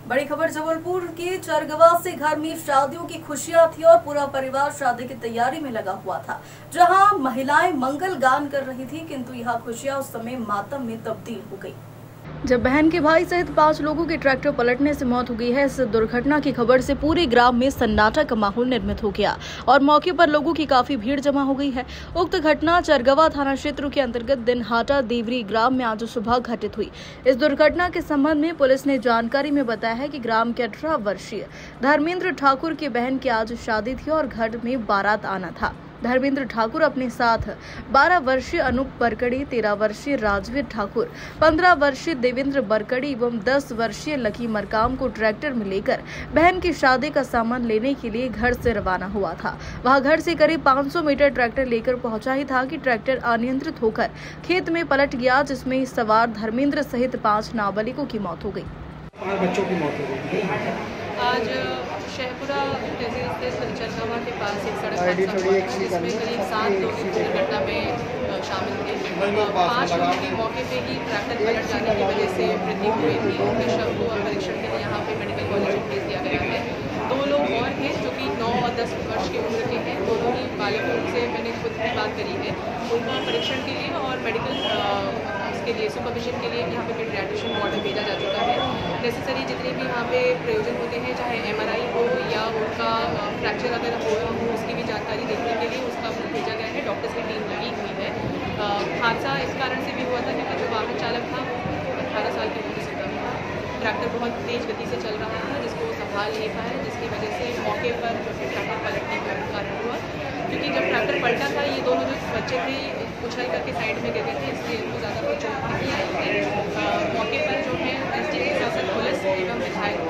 बड़ी खबर जबलपुर के चरगवा से घर में शादियों की खुशियां थी और पूरा परिवार शादी की तैयारी में लगा हुआ था। जहां महिलाएं मंगल गान कर रही थी, किंतु यह खुशियां उस समय मातम में तब्दील हो गई जब बहन के भाई सहित 5 लोगों के ट्रैक्टर पलटने से मौत हो गई है। इस दुर्घटना की खबर से पूरे ग्राम में सन्नाटा का माहौल निर्मित हो गया और मौके पर लोगों की काफी भीड़ जमा हो गई है। उक्त घटना चरगवा थाना क्षेत्र के अंतर्गत दिनहाटा देवरी ग्राम में आज सुबह घटित हुई। इस दुर्घटना के संबंध में पुलिस ने जानकारी में बताया है कि ग्राम के 18 वर्षीय धर्मेंद्र ठाकुर की बहन की आज शादी थी और घर में बारात आना था। धर्मेंद्र ठाकुर अपने साथ 12 वर्षीय अनूप बरकड़ी, 13 वर्षीय राजवीर ठाकुर, 15 वर्षीय देवेंद्र बरकड़ी एवं 10 वर्षीय लकी मरकाम को ट्रैक्टर में लेकर बहन की शादी का सामान लेने के लिए घर से रवाना हुआ था। वहां घर से करीब 500 मीटर ट्रैक्टर लेकर पहुंचा ही था कि ट्रैक्टर अनियंत्रित होकर खेत में पलट गया, जिसमें सवार धर्मेंद्र सहित 5 नाबालिगों की मौत हो गई। 5 बच्चों की मौत हो गई। आज शहपुरा तहसील स्थित चरगवा के पास एक सड़क हादसा हुआ जिसमें करीब 7 लोग इस दुर्घटना में शामिल थे। 5 लोगों की मौके पे ही ट्रैक्टर पलट जाने की वजह से मृत्यु हुई थी। उनके शव को परीक्षण के लिए यहाँ पे मेडिकल कॉलेज भेज दिया गया है। 2 लोग और हैं जो कि 9 और 10 वर्ष की उम्र के हैं। दोनों ही बालक, उनसे मैंने खुद की बात करी है। उनको परीक्षण के लिए और मेडिकल के लिए सुपरविजन के लिए यहाँ पे पीडियाट्रिशियन वार्ड में भेजा जा चुका है। नेसेसरी जितने भी यहाँ पे प्रयोजन होते हैं, चाहे MRI हो या उनका फ्रैक्चर अगर हो उसकी भी जानकारी देखने के लिए उसका भेजा गया है। डॉक्टर्स की टीम लगी हुई है। हादसा इस कारण से भी हुआ था क्योंकि जो वाहन चालक था 18 साल की उम्र से कम था। ट्रैक्टर बहुत तेज़ गति से चल रहा था जिसको संभाल नहीं पाया, जिसकी वजह से मौके पर जो है ट्रैक्टर पलटने का कारण हुआ। क्योंकि जब ट्रैक्टर पलटा था ये दोनों जो बच्चे थे उछल करके साइड में गिर गए थे, इसलिए इनको ज़्यादा कोई चोट नहीं आई है। मौके पर जो है SDA शासन पुलिस एवं विधायक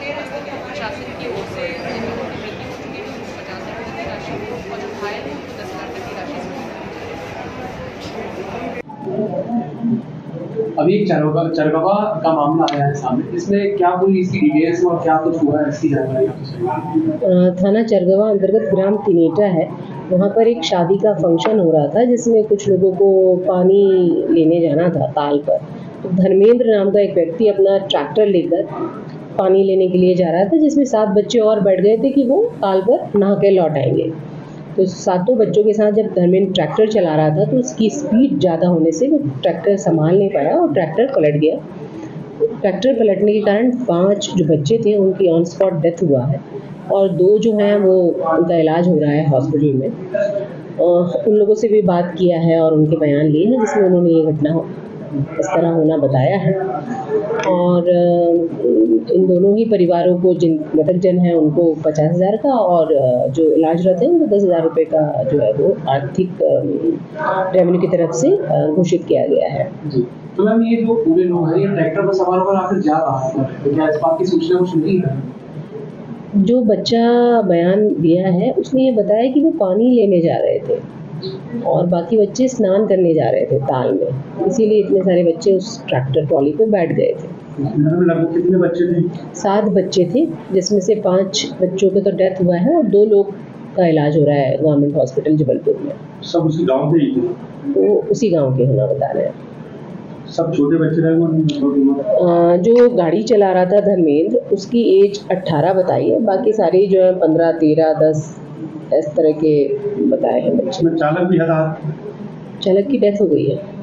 प्रशासन की ओर से जिन लोगों की मृत्यु हो चुकी है उनको 50,000 की राशि और जो घायल है उनको 10,000 तक की राशि। अभी एक चरगवा का मामला आया है सामने, इसमें क्या पूरी इसकी डिटेल्स और क्या कुछ हुआ है इसकी जानकारी? थाना चरगवा अंतर्गत ग्राम तिनेटा है। वहाँ पर एक शादी का फंक्शन हो रहा था जिसमें कुछ लोगों को पानी लेने जाना था ताल पर। तो धर्मेंद्र नाम का एक व्यक्ति अपना ट्रैक्टर लेकर पानी लेने के लिए जा रहा था, जिसमें 7 बच्चे और बैठ गए थे कि वो ताल पर नहा के लौट आएंगे। तो 7 बच्चों के साथ जब धर्मेंद्र ट्रैक्टर चला रहा था तो उसकी स्पीड ज़्यादा होने से वो ट्रैक्टर संभाल नहीं पाया और ट्रैक्टर पलट गया। ट्रैक्टर पलटने के कारण 5 जो बच्चे थे उनकी ऑन स्पॉट डेथ हुआ है और 2 जो हैं वो उनका इलाज हो रहा है हॉस्पिटल में। उन लोगों से भी बात किया है और उनके बयान लिए हैं जिसमें उन्होंने ये घटना इस तरह होना बताया है। और इन दोनों ही परिवारों को जिन मृतक जन हैं उनको 50,000 का और जो इलाजरत हैं उनको 10,000 रुपये का जो है वो आर्थिक रेवेन्यू की तरफ से घोषित किया गया है। जी, तो मैम ये जो पूरे लोग हैं ये ट्रैक्टर पर सवार होकर आखिर जा रहा है, तो क्या इस बात की सूचना कुछ मिली है? जो बच्चा बयान दिया है उसने ये बताया कि वो पानी लेने जा रहे थे और बाकी बच्चे स्नान करने जा रहे थे ताल में, इसीलिए इतने सारे बच्चे उस ट्रैक्टर ट्रॉली पे बैठ गए थे। लगभग कितने बच्चे थे? 7 बच्चे थे, जिसमें से 5 बच्चों का तो डेथ हुआ है और 2 लोग का इलाज हो रहा है गवर्नमेंट हॉस्पिटल जबलपुर में। सब उसी गाँव के ही थे? तो उसी गाँव के होना बता रहे हैं। सब छोटे बच्चे रहे? जो गाड़ी चला रहा था धर्मेंद्र, उसकी एज 18 बताई है, बाकी सारे जो है 15, 13, 10 इस तरह के बताए हैं बच्चे। चालक भी हताहत? चालक की डेथ हो गई है।